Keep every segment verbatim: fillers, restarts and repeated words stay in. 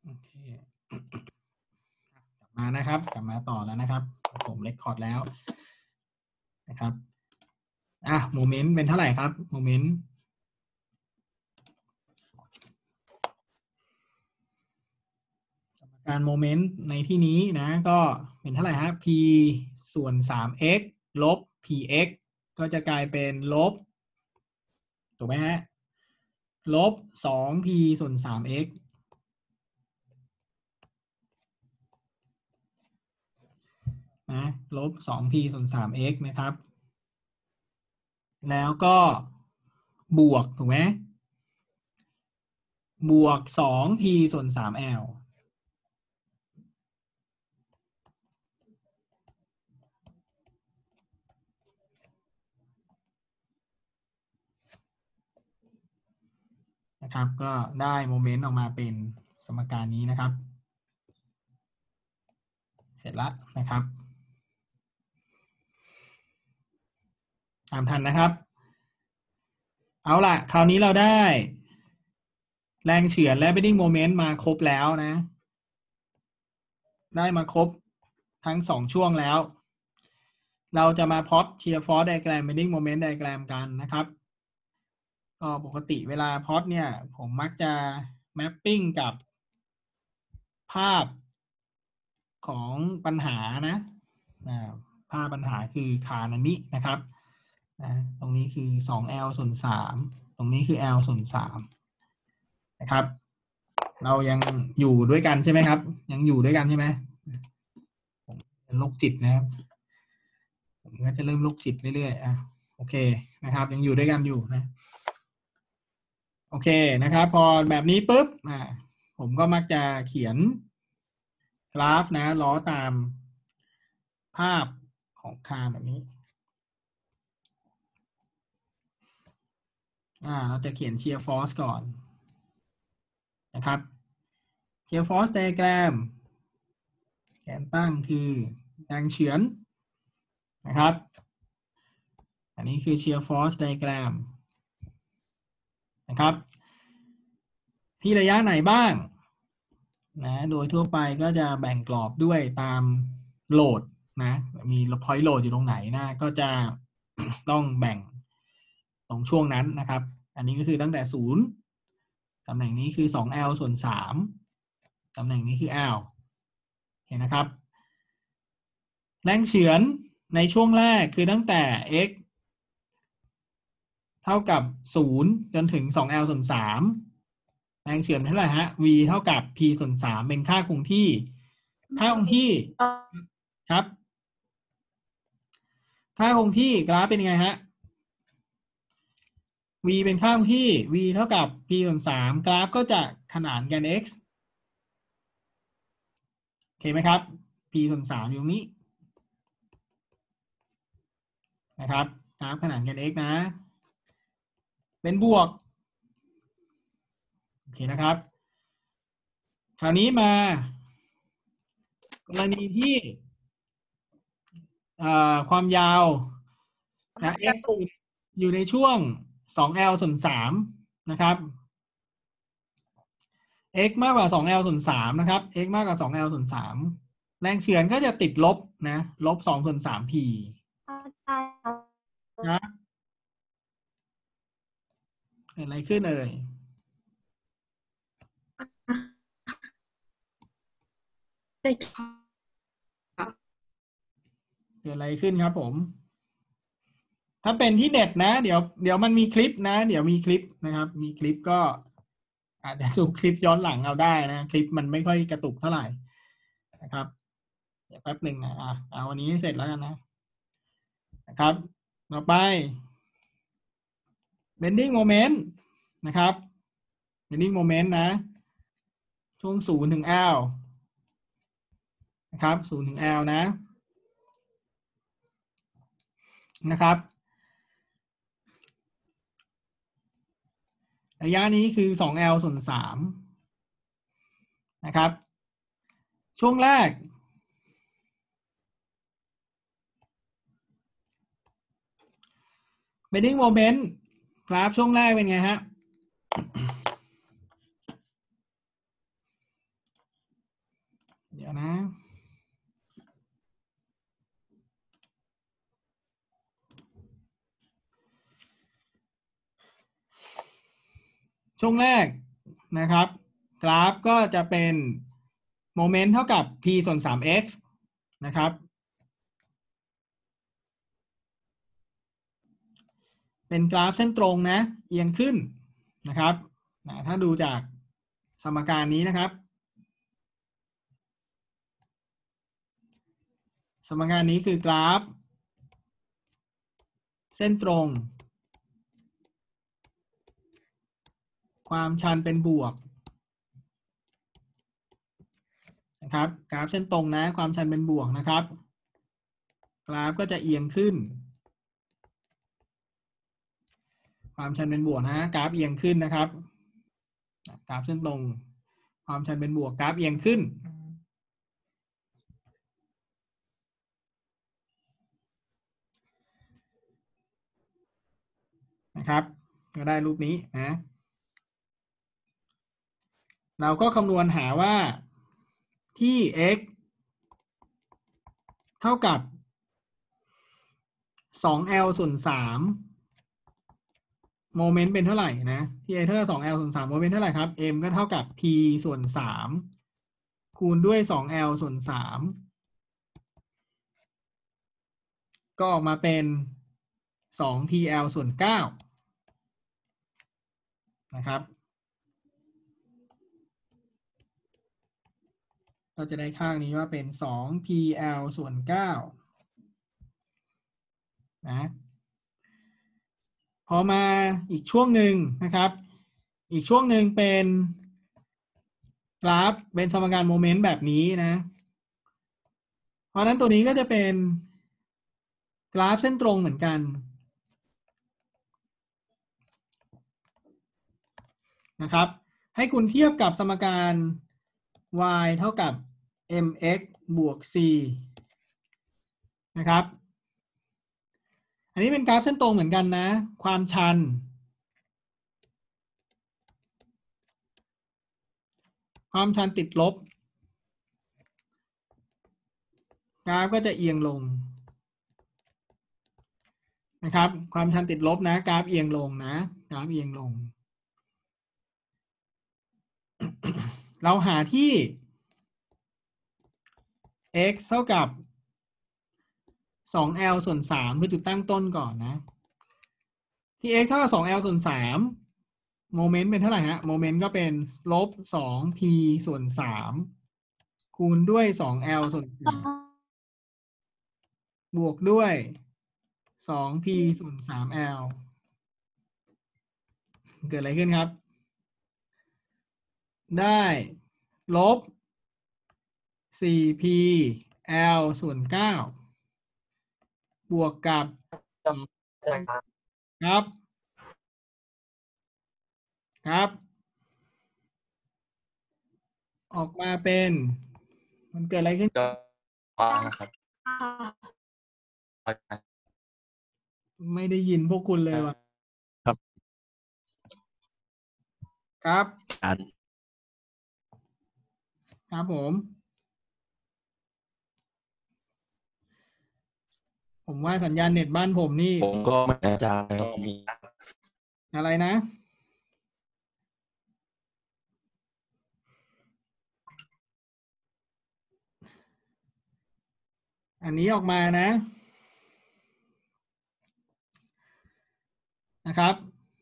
โอเคกลับมานะครับกลับมาต่อแล้วนะครับผมเรคคอร์ดแล้วนะครับอ่ะโมเมนต์เป็นเท่าไหร่ครับโมเมนต์การโมเมนต์ในที่นี้นะก็เป็นเท่าไหร่ฮะ p ส่วน สาม x ลบ px ก็จะกลายเป็นลบถูกไหมฮะลบ สอง p ส่วน สาม x นะลบ สอง p ส่วน สาม x นะครับแล้วก็บวกถูกไหมบวก สอง p ส่วน สาม lนะครับก็ได้โมเมนต์ออกมาเป็นสมการนี้นะครับเสร็จแล้วนะครับตามทันนะครับเอาล่ะคราวนี้เราได้แรงเฉือนและ bending moment มาครบแล้วนะได้มาครบทั้งสองช่วงแล้วเราจะมาพล็อต shear force diagram bending moment diagram กันนะครับก็ปกติเวลาพล็อตเนี่ยผมมักจะ mapping กับภาพของปัญหานะภาพปัญหาคือคานอันนี้นะครับนะตรงนี้คือ สอง แอล ส่วน สาม ตรงนี้คือ L ส่วน สามนะครับเรายังอยู่ด้วยกันใช่ไหมครับยังอยู่ด้วยกันใช่ไหมผมเป็นโรคจิตนะครับผมก็จะเริ่มโรคจิตเรื่อยๆอ่ะโอเคนะครับยังอยู่ด้วยกันอยู่นะโอเคนะครับพอแบบนี้ปุ๊บอ่าผมก็มักจะเขียนกราฟนะล้อตามภาพของคานแบบนี้อ่าเราจะเขียน shear force ก่อนนะครับ shear force diagram แกนตั้งคือแรงเฉือนนะครับอันนี้คือ shear force diagram นะครับที่ระยะไหนบ้างนะโดยทั่วไปก็จะแบ่งกรอบด้วยตามโหลดนะมี point load อยู่ตรงไหนนะก็จะ ต้องแบ่งตรงช่วงนั้นนะครับอันนี้ก็คือตั้งแต่ศูนย์ตำแหน่งนี้คือ สอง แอล ส่วน สาม ตำแหน่งนี้คือ L เห็นนะครับแรงเฉือนในช่วงแรกคือตั้งแต่ x เท่ากับศูนย์จนถึง สอง แอล ส่วน สาม แรงเฉือนเท่าไหร่ฮะ v เท่ากับ p ส่วน สาม เป็นค่าคงที่ค่าคงที่ครับค่าคงที่กราฟเป็นยังไงฮะ v เป็นค่าคงที่ v เท่ากับ p ส่วน สาม กราฟก็จะขนานกัน x โอเคไหมครับ p ส่วน สามอยู่ตรงนี้นะครับกราฟขนานกัน x นะเป็นบวกโอเคนะครับคราวนี้มากรณีที่ความยาวนะ x อยู่ในช่วง สอง แอล ส่วน สาม นะครับ x มากกว่า สอง แอล ส่วน สาม นะครับ x มากกว่า สอง แอล ส่วน สาม แรงเฉือนก็จะติดลบนะลบ สอง ส่วน สาม p นะเกิดอะไรขึ้นเอ่ยเกิดอะไรขึ้นครับผมถ้าเป็นที่เน็ตนะเดี๋ยวเดี๋ยวมันมีคลิปนะเดี๋ยวมีคลิปนะครับมีคลิปก็อาจจะดูคลิปย้อนหลังเอาได้นะคลิปมันไม่ค่อยกระตุกเท่าไหร่นะครับเดี๋ยวแป๊บหนึ่งนะอ่ะเอาวันนี้ให้เสร็จแล้วกันนะนะครับต่อไป bending moment นะครับ bending moment นะช่วงศูนย์ถึง L นะครับศูนย์ถึง L นะนะครับระยะนี้คือ สอง แอล ส่วน สาม นะครับช่วงแรก bending moment กราฟช่วงแรกเป็นไงฮะเดี๋ยวนะ ช่วงแรกนะครับกราฟก็จะเป็นโมเมนต์เท่ากับ p ส่วน สาม x นะครับเป็นกราฟเส้นตรงนะเอียงขึ้นนะครับนะถ้าดูจากสมการนี้นะครับสมการนี้คือกราฟเส้นตรงความชันเป็นบวกนะครับกราฟเส้นตรงนะความชันเป็นบวกนะครับกราฟก็จะเอียงขึ้นความชันเป็นบวกนะกราฟเอียงขึ้นนะครับกราฟเส้นตรงความชันเป็นบวกกราฟเอียงขึ้นนะครับก็ได้รูปนี้นะเราก็คำนวณหาว่าที่ x เท่ากับ สอง แอล ส่วน สามโมเมนต์เป็นเท่าไหร่นะที่ a เท่ากับ สอง แอล ส่วน สามโมเมนต์เท่าไหร่ครับ m ก็เท่ากับ t ส่วน สามคูณด้วย สอง แอล ส่วน สามก็ออกมาเป็น สอง พี แอล ส่วน เก้านะครับก็จะได้ข้างนี้ว่าเป็น สอง พี แอล ส่วน เก้านะพอมาอีกช่วงหนึ่งนะครับอีกช่วงหนึ่งเป็นกราฟเป็นสมการโมเมนต์แบบนี้นะเพราะฉะนั้นตัวนี้ก็จะเป็นกราฟเส้นตรงเหมือนกันนะครับให้คุณเทียบกับสมการ y เท่ากับ mx บวก c นะครับอันนี้เป็นกราฟเส้นตรงเหมือนกันนะความชันความชันติดลบกราฟก็จะเอียงลงนะครับความชันติดลบนะกราฟเอียงลงนะกราฟเอียงลง เราหาที่ x เท่ากับ สอง แอล ส่วน สามคือจุดตั้งต้นก่อนนะที่ x เท่ากับ สอง แอล ส่วน สามโมเมนต์เป็นเท่าไหร่ฮะโมเมนต์ก็เป็นลบ สอง p ส่วน สามคูณด้วย สอง แอล ส่วน สามบวกด้วย สอง p ส่วน สาม แอล เกิดอะไรขึ้นครับได้ลบ สี่ p l ส่วน เก้าบวกกับครับครับออกมาเป็นมันเกิดอะไรขึ้นนะครับไม่ได้ยินพวกคุณเลยว่ะครับครับอ่านครับผมผมว่าสัญญาณเน็ตบ้านผมนี่ผมก็ไม่แน่ใจว่ามีอะไรนะอันนี้ออกมานะนะครับ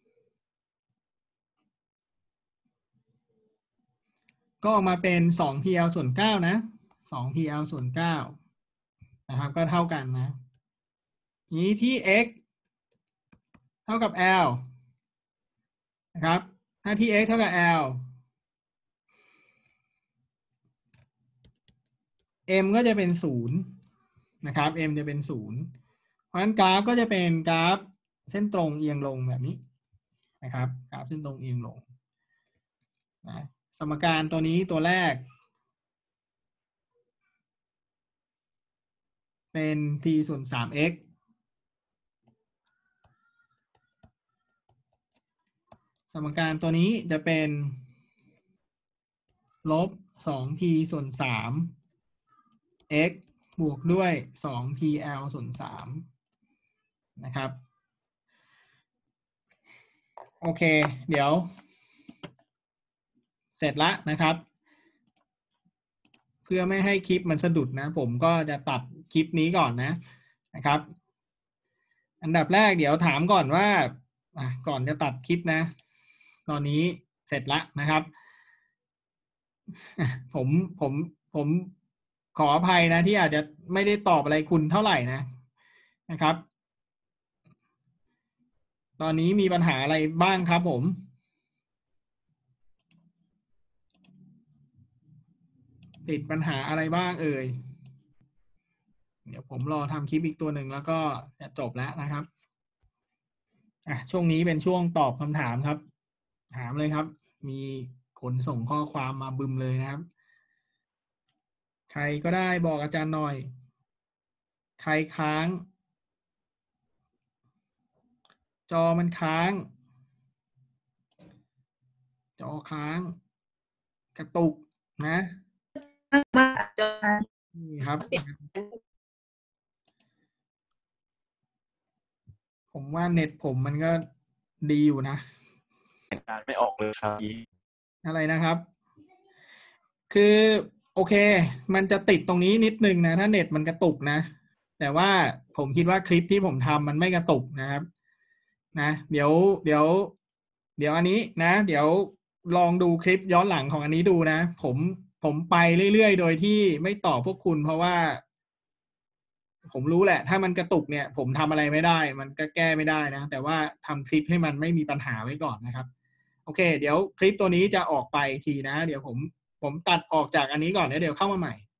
ก็ออกมาเป็น สอง พี แอล ส่วน เก้านะ สอง พี แอล ส่วน เก้านะครับก็เท่ากันนะนี้ที่ x เท่ากับ l นะครับถ้าที่ x เท่ากับ l m ก็จะเป็นศูนย์นะครับ m จะเป็นศูนย์เพราะฉะนั้นกราฟก็จะเป็นกราฟเส้นตรงเอียงลงแบบนี้นะครับกราฟเส้นตรงเอียงลงนะสมการตัวนี้ตัวแรกเป็น p ส่วน สาม x สมการตัวนี้จะเป็นลบ สอง p ส่วน สาม x บวกด้วย สอง พี แอล ส่วน สาม นะครับโอเคเดี๋ยวเสร็จละนะครับเพื่อไม่ให้คลิปมันสะดุดนะผมก็จะตัดคลิปนี้ก่อนนะนะครับอันดับแรกเดี๋ยวถามก่อนว่าอ่ะก่อนจะตัดคลิปนะตอนนี้เสร็จละนะครับผมผมผมขออภัยนะที่อาจจะไม่ได้ตอบอะไรคุณเท่าไหร่นะนะครับตอนนี้มีปัญหาอะไรบ้างครับผมติดปัญหาอะไรบ้างเอ่ยเดี๋ยวผมรอทำคลิปอีกตัวหนึ่งแล้วก็จะจบแล้วนะครับอ่ะช่วงนี้เป็นช่วงตอบคำถามครับถามเลยครับมีคนส่งข้อความมาบึมเลยนะครับใครก็ได้บอกอาจารย์หน่อยใครค้างจอมันค้างจอค้างกระตุกนะนี่ครับผมว่าเน็ตผมมันก็ดีอยู่นะเห็นการไม่ออกเลยครับอะไรนะครับคือโอเคมันจะติดตรงนี้นิดนึงนะถ้าเน็ตมันกระตุกนะแต่ว่าผมคิดว่าคลิปที่ผมทำมันไม่กระตุกนะครับนะเดี๋ยวเดี๋ยวเดี๋ยวอันนี้นะเดี๋ยวลองดูคลิปย้อนหลังของอันนี้ดูนะผมผมไปเรื่อยๆโดยที่ไม่ตอบพวกคุณเพราะว่าผมรู้แหละถ้ามันกระตุกเนี่ยผมทำอะไรไม่ได้มันก็แก้ไม่ได้นะแต่ว่าทำคลิปให้มันไม่มีปัญหาไว้ก่อนนะครับโอเคเดี๋ยวคลิปตัวนี้จะออกไปทีนะเดี๋ยวผมผมตัดออกจากอันนี้ก่อนแล้วเดี๋ยวเข้ามาใหม่